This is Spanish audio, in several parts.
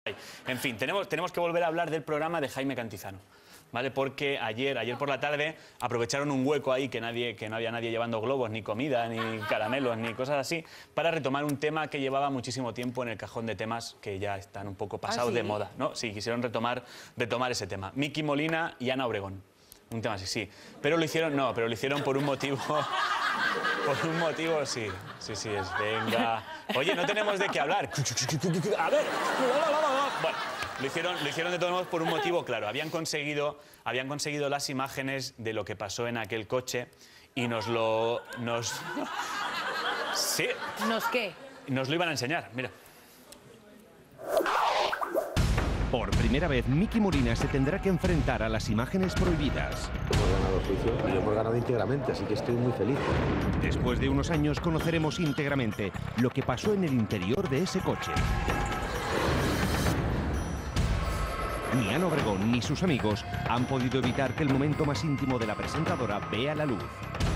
En fin, tenemos que volver a hablar del programa de Jaime Cantizano, ¿vale? Porque ayer por la tarde aprovecharon un hueco ahí que no había nadie llevando globos, ni comida, ni caramelos, ni cosas así, para retomar un tema que llevaba muchísimo tiempo en el cajón de temas que ya están un poco pasados de moda, ¿no? Sí, quisieron retomar ese tema. Miki Molina y Ana Obregón. Un tema así, sí. Pero lo hicieron por un motivo... Por un motivo, sí, es, venga... Oye, no tenemos de qué hablar. A ver... Bueno, lo hicieron de todos modos por un motivo claro. Habían conseguido las imágenes de lo que pasó en aquel coche y Sí. ¿Nos qué? Nos lo iban a enseñar, mira. Por primera vez, Miki Molina se tendrá que enfrentar a las imágenes prohibidas. Hemos ganado el juicio y lo hemos ganado íntegramente, así que estoy muy feliz. Después de unos años conoceremos íntegramente lo que pasó en el interior de ese coche. Ni Ana Obregón ni sus amigos han podido evitar que el momento más íntimo de la presentadora vea la luz.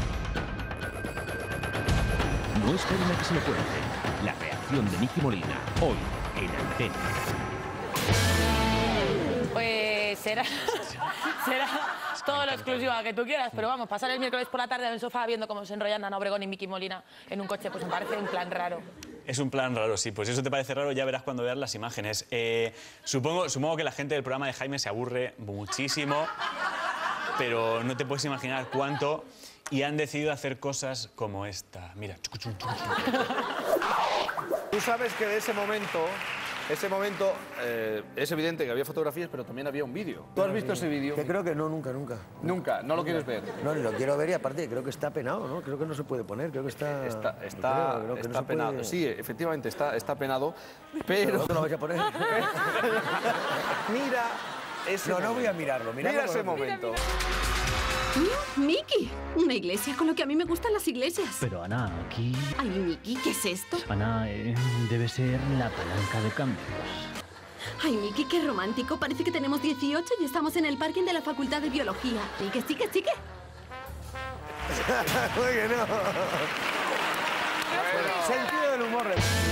No esperen a que se lo cuente. La reacción de Miki Molina, hoy en Antena. Pues será todo lo exclusivo que tú quieras, pero vamos, pasar el miércoles por la tarde en el sofá viendo cómo se enrollan Ana Obregón y Miki Molina en un coche, pues me parece un plan raro. Es un plan raro, sí. Pues eso te parece raro, ya verás cuando veas las imágenes. Supongo que la gente del programa de Jaime se aburre muchísimo, pero no te puedes imaginar cuánto, y han decidido hacer cosas como esta. Mira. Tú sabes que de ese momento es evidente que había fotografías, pero también había un vídeo. ¿Tú has visto ese vídeo? Que creo que no, nunca. Nunca, no lo quieres ver. No, ni lo quiero ver y aparte creo que está penado, ¿no? Creo que no se puede poner, creo que está... Está penado. Sí, efectivamente, está penado, pero... ¿No te lo vais a poner? Mira ese momento. No voy a mirarlo. Mira ese momento. ¡Miki! Una iglesia, con lo que a mí me gustan las iglesias. Pero Ana, aquí... Ay, Miki, ¿qué es esto? Ana, debe ser la palanca de cambios. Ay, Miki, qué romántico. Parece que tenemos 18 y estamos en el parking de la Facultad de Biología. ¿Y que sí, que sí, que? Oye, no. Sentido del humor.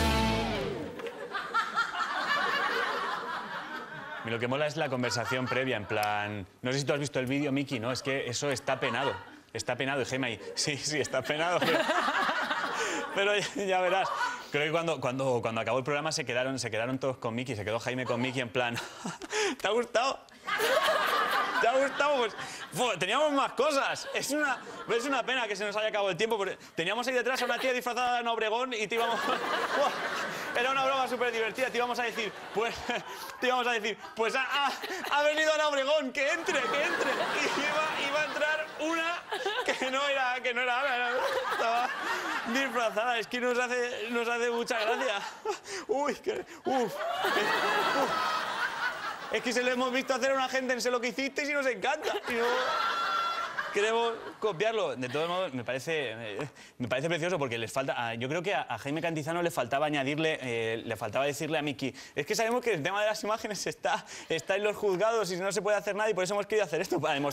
Lo que mola es la conversación previa, en plan... No sé si tú has visto el vídeo, Miki, no, es que eso está penado. Está penado, y Jaime ahí, sí, está penado, pero ya verás. Creo que cuando acabó el programa se quedaron todos con Miki, se quedó Jaime con Miki en plan... ¿Te ha gustado? ¿Te ha gustado? Pues teníamos más cosas. Es una pena que se nos haya acabado el tiempo, porque teníamos ahí detrás a una tía disfrazada de Ana Obregón y te íbamos... Era una broma súper divertida, te íbamos a decir, pues ha venido Ana Obregón, que entre. Y iba a entrar una que no era Ana, estaba disfrazada. Es que nos hace mucha gracia. Es que se lo hemos visto hacer a una gente en Sé lo que hicisteis y nos encanta. Y no queremos copiarlo. De todos modos, me parece precioso porque les falta... Yo creo que a Jaime Cantizano le faltaba decirle a Miki, es que sabemos que el tema de las imágenes está en los juzgados y no se puede hacer nada, y por eso hemos querido hacer esto, para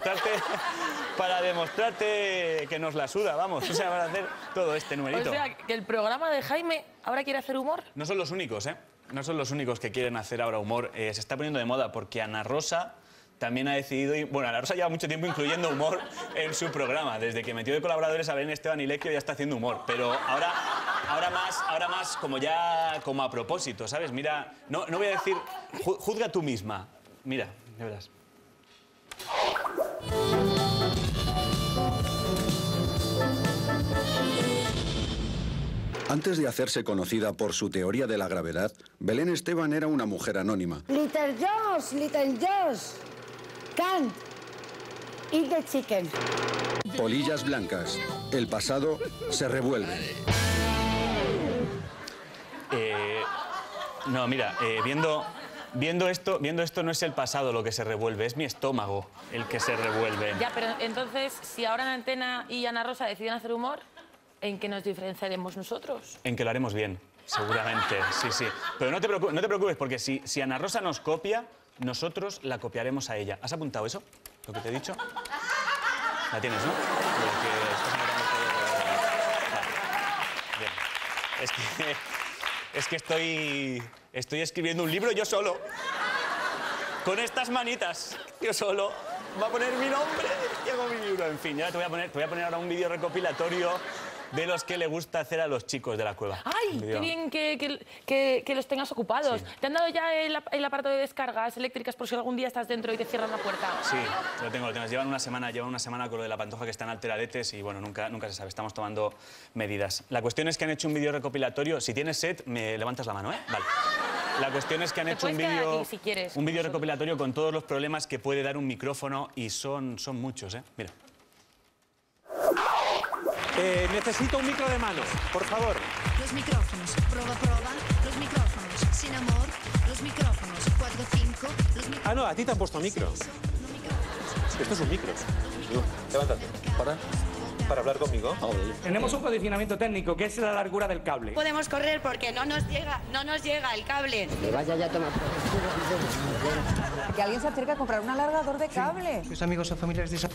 demostrarte que nos la suda, vamos. O sea, para hacer todo este numerito. O sea, que el programa de Jaime ahora quiere hacer humor. No son los únicos, ¿eh? No son los únicos que quieren hacer ahora humor. Se está poniendo de moda porque Ana Rosa también ha decidido... Bueno, Ana Rosa lleva mucho tiempo incluyendo humor en su programa. Desde que metió de colaboradores a Belén Esteban y Lequio ya está haciendo humor. Pero ahora más como a propósito, ¿sabes? Mira, no voy a decir... Juzga tú misma. Mira, ya verás. Antes de hacerse conocida por su teoría de la gravedad, Belén Esteban era una mujer anónima. Little Josh, can't eat the chicken. Polillas blancas. El pasado se revuelve. No, mira, viendo esto no es el pasado lo que se revuelve, es mi estómago el que se revuelve. Ya, pero entonces, si ahora en Antena y Ana Rosa deciden hacer humor, ¿en qué nos diferenciaremos nosotros? En que lo haremos bien, seguramente, sí. Pero no te preocupes, porque si Ana Rosa nos copia, nosotros la copiaremos a ella. ¿Has apuntado eso? ¿Lo que te he dicho? La tienes, ¿no? Bien. Es que Es que estoy escribiendo un libro yo solo. Con estas manitas, yo solo. Va a poner mi nombre y hago mi libro. En fin, ya te voy a poner ahora un vídeo recopilatorio de los que le gusta hacer a los chicos de la cueva. ¡Ay! ¡Qué bien que los tengas ocupados! Sí. ¿Te han dado ya el aparato de descargas eléctricas por si algún día estás dentro y te cierran la puerta? Sí, lo tengo. Llevan una semana con lo de la pantoja que están alteradetes y bueno, nunca se sabe. Estamos tomando medidas. La cuestión es que han hecho un vídeo recopilatorio. Si tienes sed, me levantas la mano, ¿eh? Vale. La cuestión es que han hecho un vídeo recopilatorio con todos los problemas que puede dar un micrófono y son muchos, ¿eh? Mira. Necesito un micro de mano, por favor. Los micrófonos, prueba, los micrófonos, sin amor, los micrófonos, 4, 5, los micrófonos... Ah, no, a ti te han puesto micro. Esto es un micro. Levántate. ¿Para hablar conmigo? Tenemos un condicionamiento técnico, que es la largura del cable. Podemos correr porque no nos llega el cable. Que vaya ya a tomar. Que alguien se acerque a comprar un alargador de cable. Sus amigos o familiares de esa...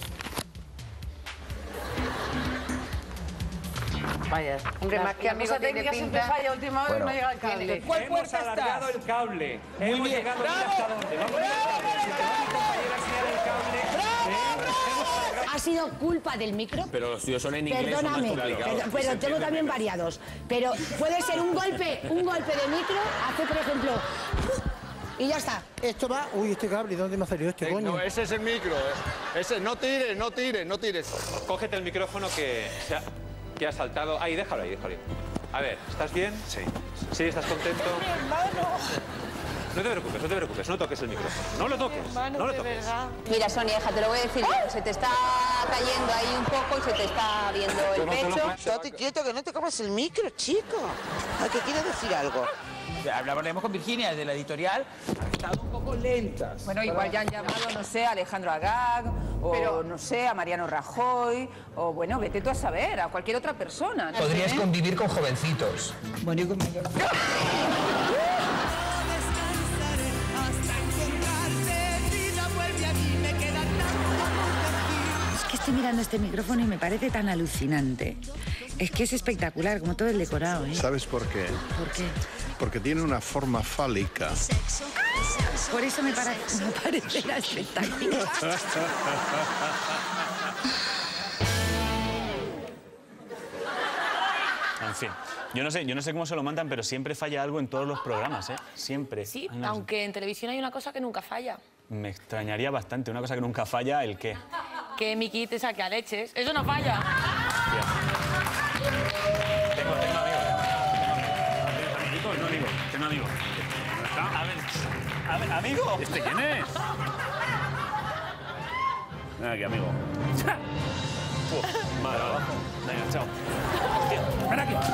Vaya. Hombre, más que amigo tiene pinta. Siempre falla, última hora no llega el cable. ¿Cuál puerta estás? Hemos alargado el cable. Hemos llegado hasta dónde. Vamos a mi compañera enseñar el cable. Ha sido culpa del micro. Pero los tuyos son en inglés. Perdóname, pero tengo también variados. Pero puede ser un golpe de micro, hace por ejemplo... Y ya está. Esto va... Uy, este cable, ¿dónde me ha salido este, coño? No, ese es el micro, Ese, no tires. Cógete el micrófono que ha saltado. Ahí, déjalo ahí. A ver, ¿estás bien? Sí. ¿Sí? ¿Estás contento? No te preocupes, no toques el micrófono. No lo toques, no lo toques. Mira, Sonia, hija, te lo voy a decir. Se te está cayendo ahí un poco y se te está viendo el pecho. Estate quieto, que no te comas el micro, chico. ¿A qué quieres decir algo? Hablaremos con Virginia, de la editorial. Han estado un poco lentas. Bueno, igual ya han llamado, no sé, a Alejandro Agag, o no sé, a Mariano Rajoy, o bueno, vete tú a saber, a cualquier otra persona. Podrías convivir con jovencitos. Bueno, y con mayor... Es que estoy mirando este micrófono y me parece tan alucinante. Es que es espectacular, como todo el decorado, ¿eh? ¿Sabes por qué? ¿Por qué? Porque tiene una forma fálica. Por eso me parecerá espectacular. En fin, yo no sé cómo se lo mandan, pero siempre falla algo en todos los programas, ¿eh? Siempre. Sí, aunque en televisión hay una cosa que nunca falla. Me extrañaría bastante. Una cosa que nunca falla, ¿el qué? Que Miki te saque a leches. Eso no falla. Tengo amigo. A ver, amigo. ¿Este quién es? Ven aquí, amigo. Madre abajo. Venga, chao. Hostia, ven aquí.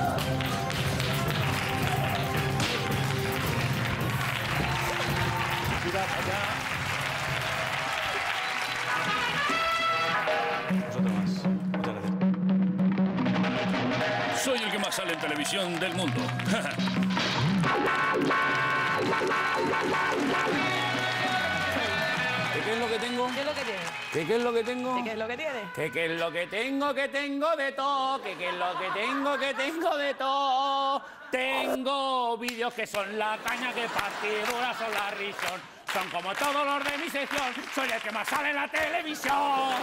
Mira allá. Vosotros más. Muchas gracias. Soy el que más sale en televisión del mundo. ¿Qué es lo que tengo? ¿Qué es lo que tiene? ¿Qué es lo que tengo? ¿Qué es lo que tiene? ¿Qué es lo que tengo de todo? ¿Qué es lo que tengo de todo? Tengo vídeos que son la caña, que partiduras son la risión. Son como todos los de mi sección. Soy el que más sale en la televisión.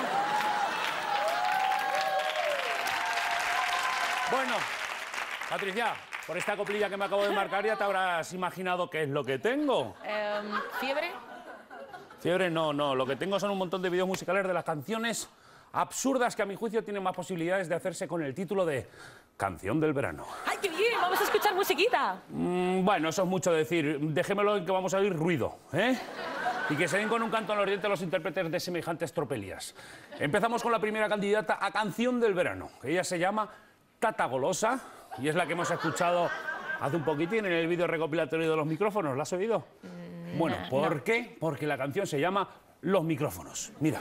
Bueno, Patricia, por esta coplilla que me acabo de marcar ya te habrás imaginado qué es lo que tengo. ¿Fiebre? Fiebre no. Lo que tengo son un montón de vídeos musicales de las canciones absurdas que a mi juicio tienen más posibilidades de hacerse con el título de Canción del Verano. ¡Ay, qué bien! ¡Vamos a escuchar musiquita! Bueno, eso es mucho decir. Dejémoslo en que vamos a oír ruido, ¿eh? Y que se den con un canto en los dientes los intérpretes de semejantes tropelías. Empezamos con la primera candidata a Canción del Verano. Ella se llama Tata Golosa y es la que hemos escuchado hace un poquitín en el vídeo recopilatorio de los micrófonos. ¿La has oído? Bueno, ¿por qué? Porque la canción se llama Los Micrófonos. Mira.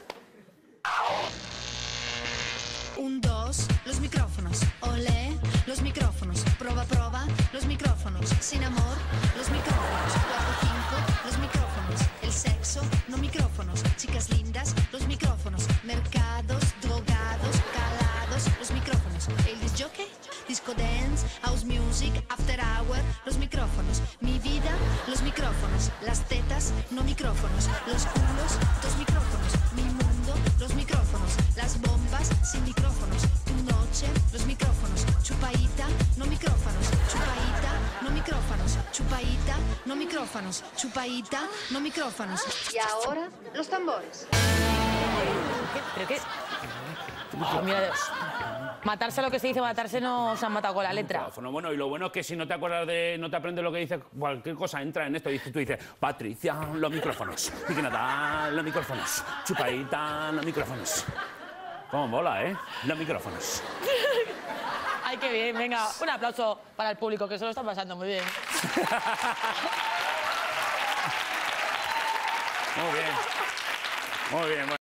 1, 2, los micrófonos. Olé, los micrófonos. Prueba, los micrófonos. Sin amor, los micrófonos. 4, 5, los micrófonos. El sexo, no micrófonos. Chicas lindas, los micrófonos. Mercados, drogados, calados, los micrófonos. El disc jockey, disco dance, house music, after hour, Las tetas, no micrófonos. Los culos, 2 micrófonos. Mi mundo, los micrófonos. Las bombas, sin micrófonos. Tu noche, los micrófonos. Chupaíta, no micrófonos. Chupaíta, no micrófonos. Chupaíta, no micrófonos. Chupaíta, no micrófonos. Y ahora, los tambores. ¿Pero qué? Ah, mira, matarse lo que se dice, matarse no se han matado con la letra. Bueno, y lo bueno es que si no te acuerdas de, no te aprendes lo que dice, cualquier cosa entra en esto. Y tú dices, Patricia, los micrófonos. Piquinata, los micrófonos. Chupaíta, los micrófonos. Cómo mola, ¿eh? Los micrófonos. Ay, qué bien. Venga, un aplauso para el público, que se lo está pasando muy bien. Muy bien. Muy bien.